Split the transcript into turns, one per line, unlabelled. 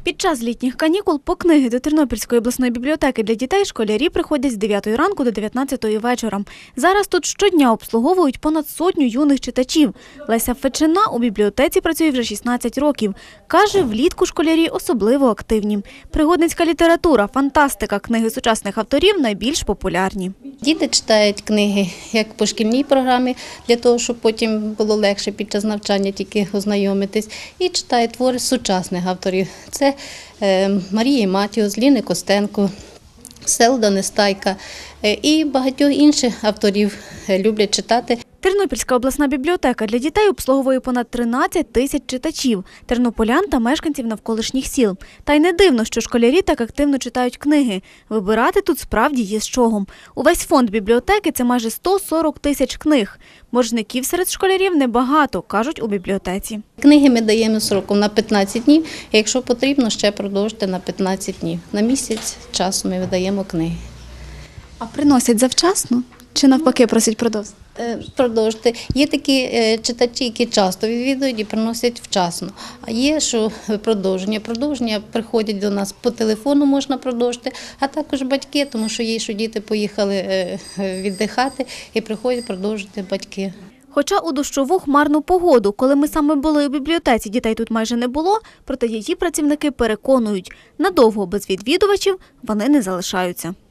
Під час літніх канікул по книги до Тернопільської обласної бібліотеки для дітей школярі приходять з 9 ранку до 19 вечора. Зараз тут щодня обслуговують понад сотню юних читачів. Леся Фечина у бібліотеці працює вже 16 років. Каже, влітку школярі особливо активні. Пригодницька література, фантастика, книги сучасних авторів найбільш популярні.
Діти читають книги як по шкільній програмі, для того, щоб потім було легше під час навчання тільки ознайомитись. І читають твори сучасних авторів. Це Марії Матіос, Ліни Костенко, Селда Нестайка і багатьох інших авторів люблять читати.
Тернопільська обласна бібліотека для дітей обслуговує понад 13 тисяч читачів, тернополян та мешканців навколишніх сіл. Та й не дивно, що школярі так активно читають книги. Вибирати тут справді є з чого. Увесь фонд бібліотеки – це майже 140 тисяч книг. Боржників серед школярів небагато, кажуть у бібліотеці.
Книги ми даємо сроком на 15 днів, а якщо потрібно, ще продовжити на 15 днів. На місяць часу ми видаємо книги.
А приносять завчасно? Чи навпаки просять продовжити?
Продовжити. Є такі читачі, які часто відвідують і приносять вчасно. А є, що продовження. Продовження приходять до нас по телефону, можна продовжити, а також батьки, тому що є, що діти поїхали віддихати і приходять продовжити батьки.
Хоча у дощову хмарну погоду, коли ми саме були у бібліотеці, дітей тут майже не було, проте її працівники переконують, надовго без відвідувачів вони не залишаються.